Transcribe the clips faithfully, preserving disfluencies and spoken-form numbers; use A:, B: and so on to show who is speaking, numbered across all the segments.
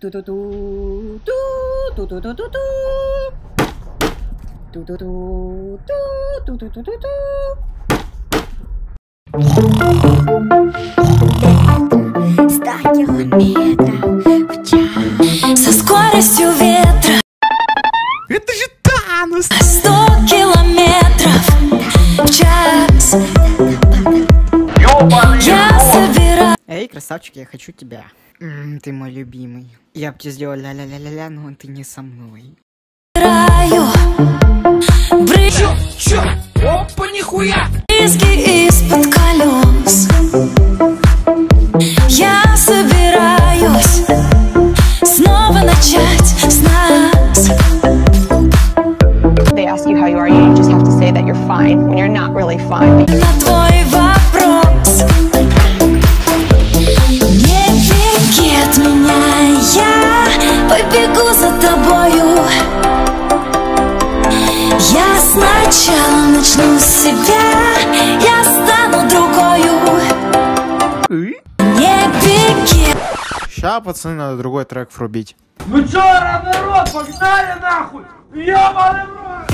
A: Ту-ту-ту, ту-ту-ту-ту-ту. Ту-ту-ту, ту-ту-ту-ту-ту.
B: Сто километров в час со скоростью ветра.
C: Это же Танос!
B: Сто километров в час. Я собираю.
C: Эй, красавчик, я хочу тебя. М-м, ты мой любимый. Я бы тебе сделал ля-ля-ля-ля-ля, но ты не со мной.
B: Бры...
D: Чё? Чё? Опа, нихуя!
B: Брызги из-под колес. Я собираюсь снова начать с нас.
E: They ask you how you are, you just have to say that you're fine when you're not really fine.
B: На твой вопрос не беги от меня, я побегу за тобою. Я сначала начну с себя, я стану другою. Не беги.
C: Ща, пацаны, надо другой трек врубить.
D: Ну чё, народ, погнали нахуй! Ёбаный в рот!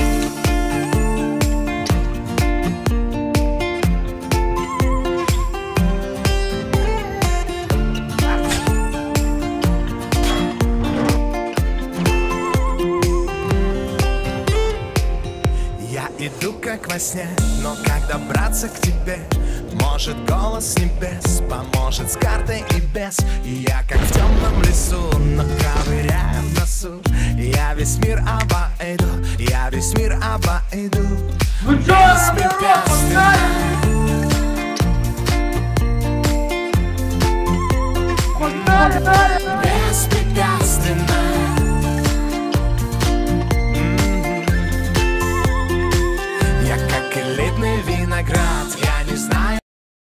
F: Я иду как во сне, но как добраться к тебе? Может, голос с небес поможет с картой и без. И я как в темном лесу, но ковыряю в носу. Я весь мир обойду, я весь мир обойду.
D: Ну чё, народ, погнали! Погнали, погнали!
F: Беспрепятственно. Я как элитный виноград,